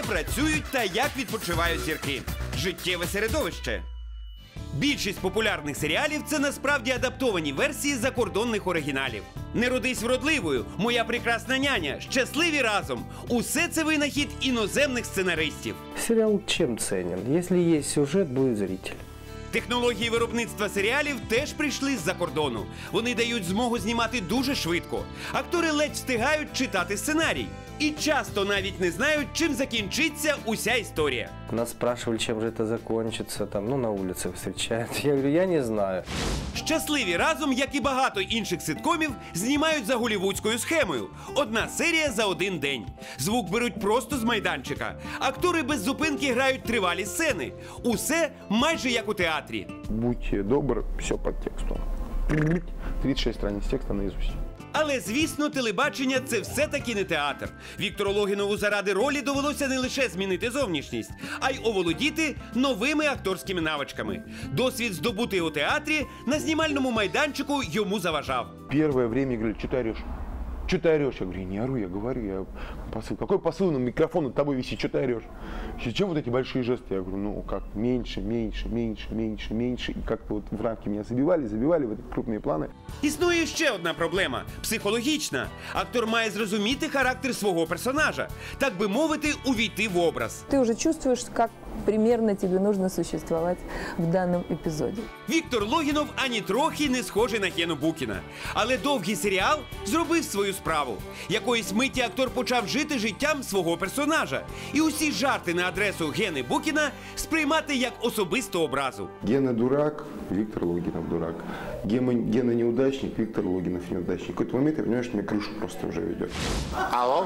працюють та як відпочивають зірки. Життєве середовище. Більшість популярних серіалів – це насправді адаптовані версії закордонних оригіналів. «Не родись вродливою», «Моя прекрасна няня», «Щасливі разом» – усе це винахід іноземних сценаристів. Сериал чем ценен? Если есть сюжет, будет зритель. Технології виробництва серіалів теж прийшли з-за кордону. Вони дають змогу знімати дуже швидко. Актори ледь встигають читати сценарій. І часто навіть не знають, чим закінчиться уся історія. Нас спрашивали, чем же это закончится, на улице встречают. Я говорю, я не знаю. «Щасливі разом», як і багато інших ситкомів, знімають за голлівудською схемою. Одна серія за один день. Звук беруть просто з майданчика. Актори без зупинки грають тривалі сцени. Усе майже як у театрі. Будьте добры, все под текстом. 36 страниц текста наизусть. Але, звісно, телебачення – це все-таки не театр. Віктору Логінову заради ролі довелося не лише змінити зовнішність, а й оволодіти новими акторськими навичками. Досвід, здобутий у театрі, на знімальному майданчику йому заважав. Первое время говорили, что ты орешь? Что ты орешь? Я говорю, не ору, я говорю, посыл. Какой посыл? На микрофон над тобой висит, что ты орешь? Зачем вот эти большие жесты? Я говорю, как меньше, меньше, меньше, меньше, меньше. И как-то вот в рамки меня забивали в эти крупные планы. Існує ще одна проблема – психологічна. Актор має зрозуміти характер свого персонажа, так би мовити, увійти в образ. Ты уже чувствуешь, как примерно тебе нужно существовать в данном эпизоде. Віктор Логінов ані трохи не схожий на Гену Букіна. Але довгий серіал зробив свою справу. Якоїсь миті актор почав жити життям свого персонажа. І усі жарти на адресу Гени Букіна сприймати як особисту образу. Гена дурак, Виктор Логинов дурак. Гена неудачник, Виктор Логинов неудачник. В какой-то момент, я понимаю, что мне крышу просто уже ведет. Алло?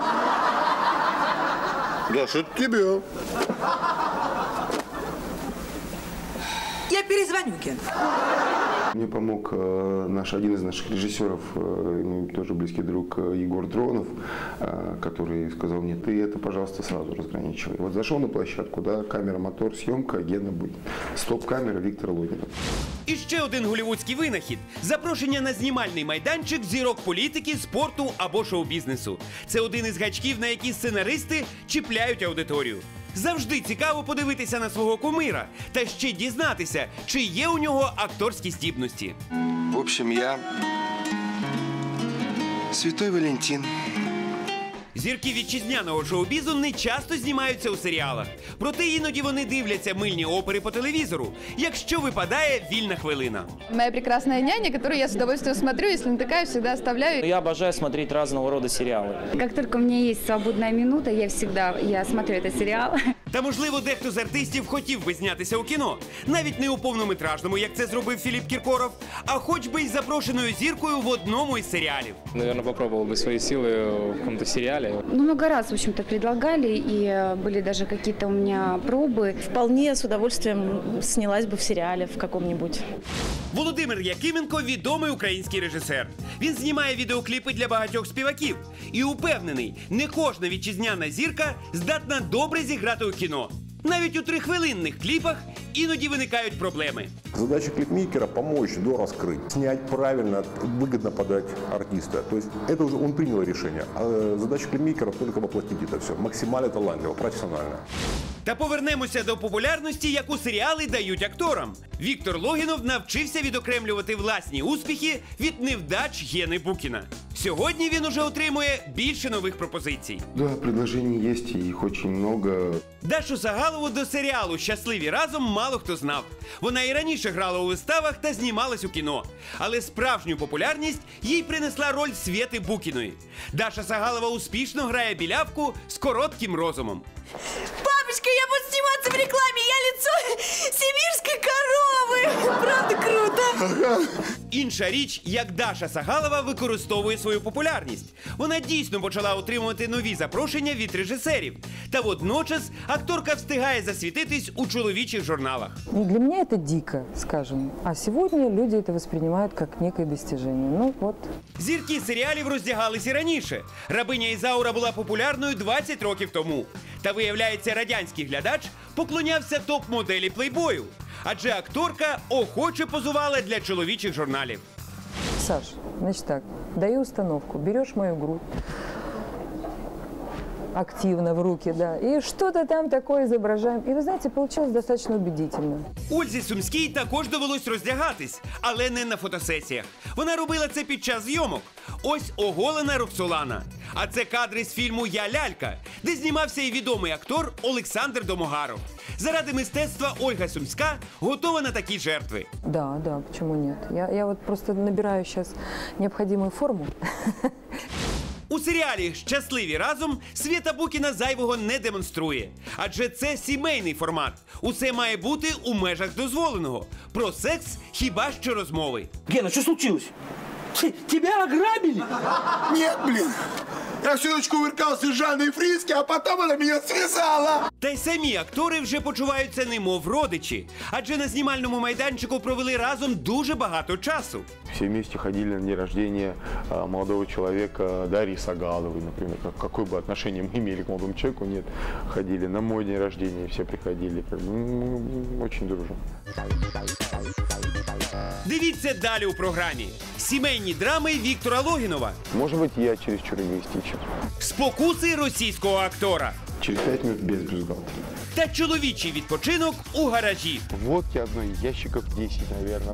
Да, что это тебе? Я перезвоню, Ген. Мне помог один из наших режиссеров, тоже близкий друг Егор Дронов, который сказал мне, ты это, пожалуйста, сразу разграничивай. Вот зашел на площадку, да, камера, мотор, съемка, Гена будет. Стоп-камера, Виктор Логинов. І ще один голлівудський винахід – запрошення на знімальний майданчик зірок політики, спорту або шоу-бізнесу. Це один із гачків, на які сценаристи чіпляють аудиторію. Завжди цікаво подивитися на свого кумира та ще дізнатися, чи є у нього акторські здібності. В общем, я Святой Валентин. Зірки вітчизняного шоу-бізу не часто знімаються у серіалах. Проте іноді вони дивляться мильні опери по телевізору, якщо випадає вільна хвилина. «Моя прекрасная няня», которую я с удовольствием смотрю, если натыкаюсь, всегда оставляю. Я обожаю смотреть разного рода сериалы. Как только у меня есть свободная минута, я смотрю этот сериал. Та, можливо, дехто з артистів хотів би знятися у кіно. Навіть не у повнометражному, як це зробив Філіп Кіркоров, а хоч би й запрошеною зіркою в одному із серіалів. Наверное, попробовал бы свои силы в каком-то сериале. Много раз, в общем-то, предлагали, и были даже какие-то у меня пробы. Вполне с удовольствием снялась бы в сериале в каком-нибудь. Володимир Якименко – відомий український режисер. Він знімає відеокліпи для багатьох співаків. І упевнений, не кожна вітчизняна зірка здатна добре зіграти у кіно. Навіть у 3-хвилинних кліпах іноді виникають проблеми. Задача клипмейкера – помочь дораскрыть, снять правильно, выгодно подать артиста. То есть это уже он принял решение. А задача клипмейкера – только воплотить это все. Максимально талантливо, профессионально. Та повернемося до популярності, яку серіали дають акторам. Віктор Логінов навчився відокремлювати власні успіхи від невдач Гени Букіна. Сьогодні він уже отримує більше нових пропозицій. Да, предложений есть, и их очень много. Дашу Сагалову до серіалу «Щасливі разом» мало хто знав. Вона і раніше грала у виставах та знімалась у кіно. Але справжню популярність їй принесла роль Свєти Букіної. Даша Сагалова успішно грає білявку з коротким розумом. Папочка, я буду сниматься в рекламе, я лицо сибирской коровы. Правда круто? Інша річ, як Даша Сагалова використовує свою популярність. Вона дійсно почала отримувати нові запрошення від режисерів. Та водночас акторка встигає засвітитись у чоловічих журналах. Для меня это дико, скажем. А сегодня люди это воспринимают как некое достижение. Ну вот. Зірки серіалів роздягались і раніше. Рабиня Ізаура була популярною 20 років тому. Та, виявляється, радянський глядач поклонявся топ-моделі плейбою. Адже акторка охоче позувала для чоловічих журналів. Саш, значит так, даю установку. Берешь мою грудь, активно в руки, да, и что-то там такое изображаем. И вы знаете, получилось достаточно убедительно. Ользі Сумській також довелось роздягатись, але не на фотосесіях. Вона робила це під час зйомок. Ось оголена Роксолана. А це кадри з фільму «Я лялька», де знімався і відомий актор Олександр Домогаров. Заради мистецтва Ольга Сумська готова на такі жертви. Да, почему нет? Я вот просто набираю сейчас необходимую форму. У серіалі «Щасливі разом» Свєта Букіна зайвого не демонструє. Адже це сімейний формат. Усе має бути у межах дозволеного. Про секс хіба що розмови. Гена, что случилось? Тебя ограбили? Нет, блин. Я всю ночь кувыркался с Жанной Фриске, а потом она меня связала. Та й самі актори вже почуваються немов родичі. Адже на знімальному майданчику провели разом дуже багато часу. Все вместе ходили на день рождения молодого человека Дарьи Сагаловой, например. Какое бы отношение мы имели к молодому человеку, нет. Ходили на мой день рождения, все приходили. Мы очень дружим. Дивіться далі у програмі. Сімейні драми Віктора Логінова. Может быть, я чересчур эгоистичен. Спокуси російського актора. Через 5 минут без бюстгальтера. Та чоловічий відпочинок у гаражі. Водки одной ящиков 10, наверное.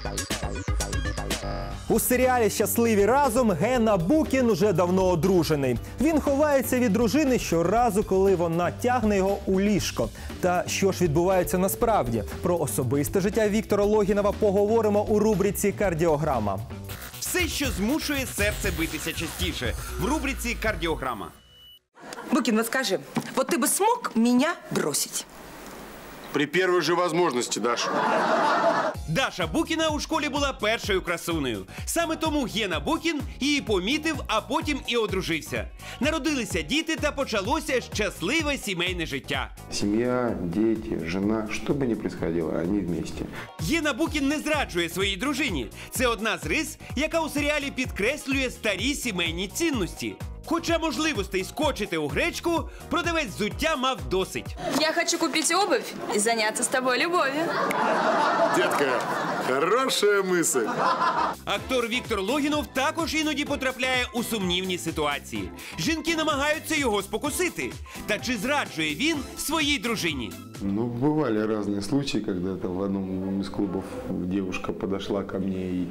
У серіалі «Щасливі разом» Гена Букін уже давно одружений. Він ховається від дружини щоразу, коли вона тягне його у ліжко. Та що ж відбувається насправді? Про особисте життя Віктора Логінова поговоримо у рубриці «Кардіограма». Все, що змушує серце битися частіше. В рубриці «Кардіограма». Букин, вот скажи, вот ты бы смог меня бросить? При первой же возможности, Даша. Даша Букіна у школі була першою красунею. Саме тому Гена Букін її помітив, а потім і одружився. Народилися діти та почалося щасливе сімейне життя. Семья, дети, жена, что бы ни происходило, они вместе. Гена Букін не зраджує своїй дружині. Це одна з рис, яка у серіалі підкреслює старі сімейні цінності. Хоча можливостей скочити у гречку, продавець взуття мав досить. Я хочу купить обувь и заняться с тобой любовью. Детка, хорошая мысль. Актор Віктор Логінов також іноді потрапляє у сумнівні ситуації. Жінки намагаються його спокусити. Та чи зраджує він своїй дружині? Ну, бывали разные случаи, когда в одном из клубов девушка подошла ко мне и...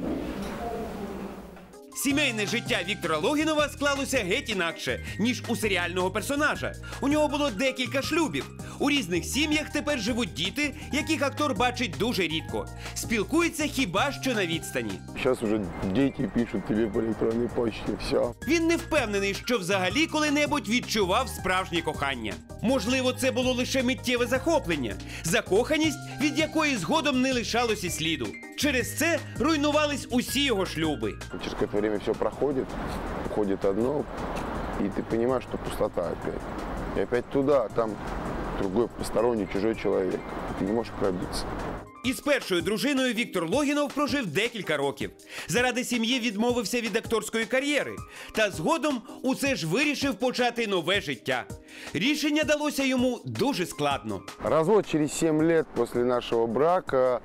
Сімейне життя Віктора Логінова склалося геть інакше, ніж у серіального персонажа. У нього було декілька шлюбів. У різних сім'ях тепер живуть діти, яких актор бачить дуже рідко. Спілкуються хіба що на відстані. Зараз вже діти пишуть тобі по електронній почті, все. Він не впевнений, що взагалі коли-небудь відчував справжнє кохання. Можливо, це було лише миттєве захоплення. Закоханість, від якої згодом не лишалося сліду. Через це руйнувались усі його шлюби. Через какое-то время все проходит, уходит одно, и ты понимаешь, что пустота опять. И опять туда, а там другой посторонний, чужой человек. Ты не можешь пробиться. Із першою дружиною Віктор Логінов прожив декілька років. Заради сім'ї відмовився від акторської кар'єри. Та згодом усе ж вирішив почати нове життя. Рішення далося йому дуже складно. Развод через 7 лет после нашего брака,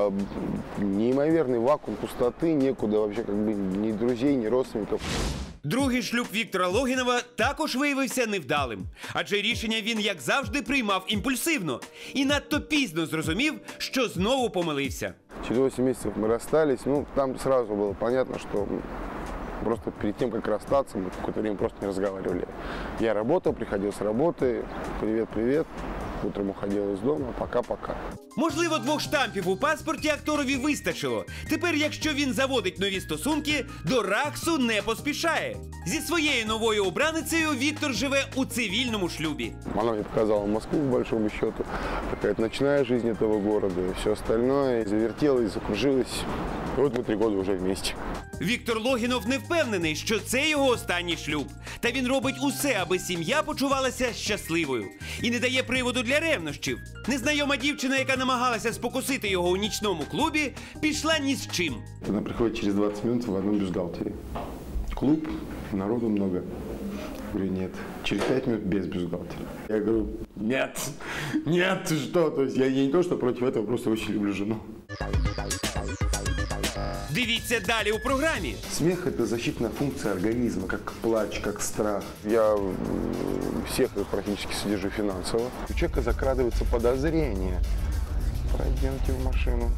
неимоверный вакуум пустоты, некуда вообще как бы ни друзей, ни родственников. Другий шлюб Віктора Логінова також виявився невдалим. Адже рішення він, як завжди, приймав імпульсивно. І надто пізно зрозумів, що знову помилився. Через 8 месяцев мы расстались. Ну, там сразу было понятно, что просто перед тем, как расстаться, мы какое-то время просто не разговаривали. Я работал, приходил с работы. Привет-привет. Утром уходил из дома. Пока-пока. Можливо, 2 штампів у паспорті акторові вистачило. Тепер, якщо він заводить нові стосунки, до РАГСу не поспішає. Зі своєю новою обраницею Віктор живе у цивільному шлюбі. Она мне показала Москву, по большому счету. Какая-то ночная жизнь этого города. И все остальное. И завертелось, закружилось. И вот мы 3 года уже вместе. Віктор Логінов не впевнений, що це його останній шлюб. Та він робить усе, аби сім'я почувалася щасливою. І не дає приводу для ревнощів. Незнайома дівчина, яка намагалася спокусити його у нічному клубі, пішла ні з чим. Она приходит через 20 минут в одном бюстгальтере. Клуб, народу много. Говорю, нет. Через 5 минут без бюстгальтера. Я говорю, нет, нет, ты что? То есть я не то, что против этого, просто очень люблю жену. Дивіться далі у програмі. Смех – это защитная функция организма, как плач, как страх. Я всех их практически содержу финансово. У человека закрадывается подозрение. Пройдемте в машину.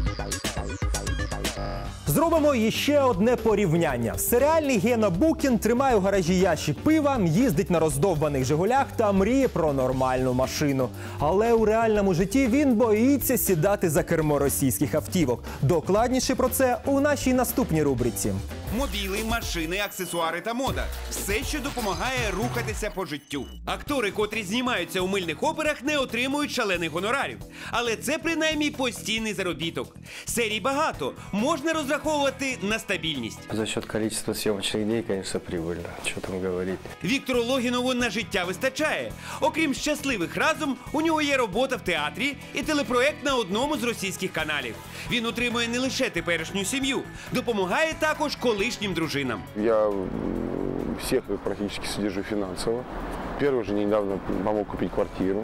Зробимо іще одне порівняння. Серіальний Гена Букін тримає у гаражі ящик пива, їздить на роздовбаних «Жигулях» та мріє про нормальну машину. Але у реальному житті він боїться сідати за кермо російських автівок. Докладніше про це у нашій наступній рубриці. Мобіли, машини, аксесуари та мода. Все, що допомагає рухатися по життю. Актори, котрі знімаються у мильних операх, не отримують шалених гонорарів. Але це принаймні постійний заробіток. Серій багато. Можна розраховувати на стабільність. За счет количества съемочных дней, конечно, прибыльно. Что там говорить. Віктору Логінову на життя вистачає. Окрім «Щасливих разом», у нього є робота в театрі і телепроект на одному з російських каналів. Він утримує не лише теперішню сім'ю, допомагає також колишнім дружинам. Я всех их практически содержу финансово. Первый же недавно помог купить квартиру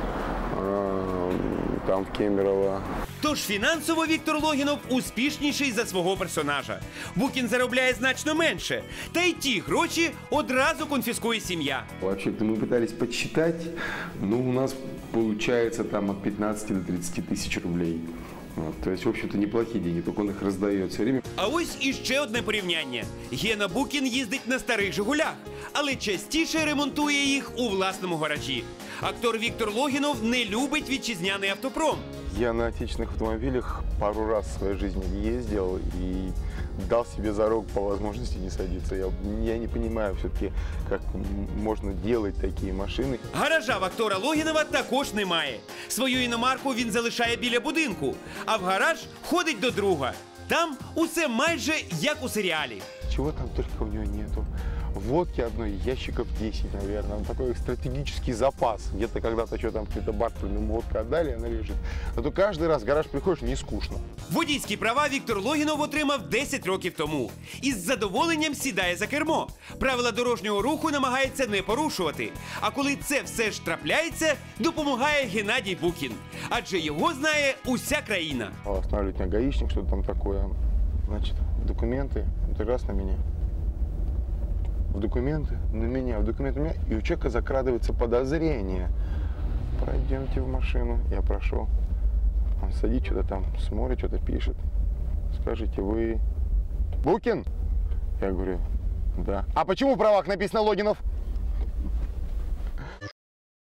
там в Кемерово. Тож фінансово Віктор Логінов успішніший за свого персонажа. Букін заробляє значно менше. Та й ті гроші одразу конфіскує сім'я. Вообще-то мы пытались подсчитать, но у нас получается там от 15 до 30 тысяч рублей. Вот, то есть, в общем-то, неплохие деньги, только он их раздает все время. А ось іще одне порівняння. Гена Букін їздить на старих «Жигулях», але частіше ремонтує їх у власному гаражі. Актор Віктор Логінов не любить вітчизняний автопром. Я на отечественных автомобилях пару раз в своей жизни ездил и дал себе зарок по возможности не садиться. Я не понимаю все-таки, как можно делать такие машины. Гаража в актора Логінова також немає. Свою іномарку він залишає біля будинку, а в гараж ходить до друга. Там усе майже як у серіалі. Чего там только у него нету. Водки одной, ящиков 10, наверное. Такой стратегический запас. Где-то когда-то что там какие-то бартеры ему водку отдали, она лежит. А то каждый раз в гараж приходишь, не скучно. Водійські права Віктор Логінов отримав 10 років тому. І з задоволенням сідає за кермо. Правила дорожнього руху намагається не порушувати. А коли це все ж трапляється, допомагає Геннадій Букін. Адже його знає уся країна. Останавливает меня гаишник, что-то там такое. Значит, документы, это раз на меня. В документы на меня, в документы на меня, и у человека закрадывается подозрение. Пройдемте в машину, я прошел. Он сидит, что-то там смотрит, что-то пишет. Скажите, вы Букин? Я говорю, да. А почему в правах написано Логинов?